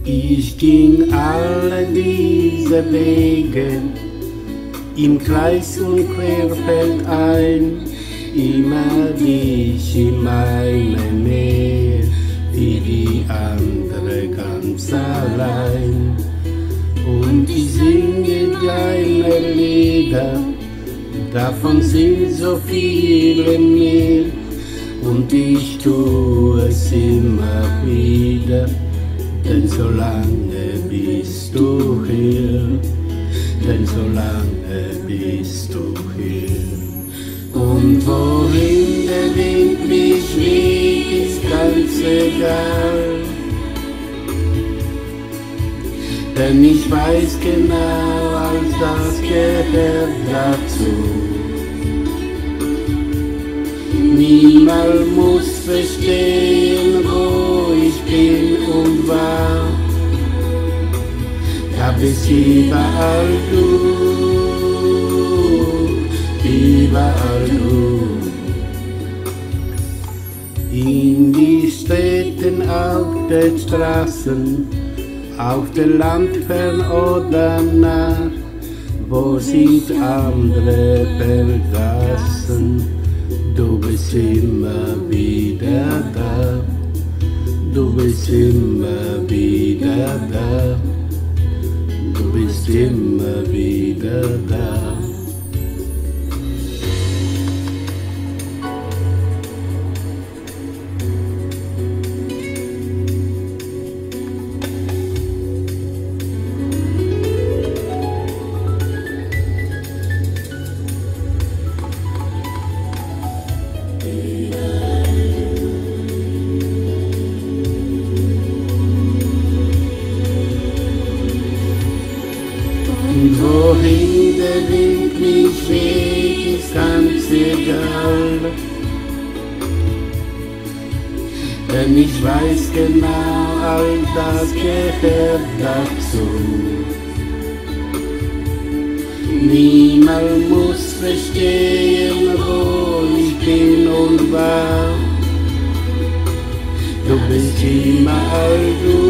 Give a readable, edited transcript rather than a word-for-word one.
Ich ging alle diese Wege im Kreis und querfeldein, immer dich in meine Nähe, wie die andere ganz allein. Und ich singe deine Lieder, davon sind so viele mehr, und ich tue es immer wieder, denn so lange bist du hier, denn so lange bist du hier. Und wohin der Wind mich weht, ist ganz egal, denn ich weiß genau, all das gehört dazu. Niemand muss verstehen, wo ich bin und war. Da bist überall du, überall du. In die Städten, auf den Straßen, auf dem Land fern oder nah, wo sind andere vergessen? Du bist immer wieder da, du bist immer wieder da, du bist immer wieder da. Und wohin der Wind mich weht, ist ganz egal, denn ich weiß genau, all das gehört dazu. Niemand muss verstehen, wo ich bin und war. Du bist immer all du.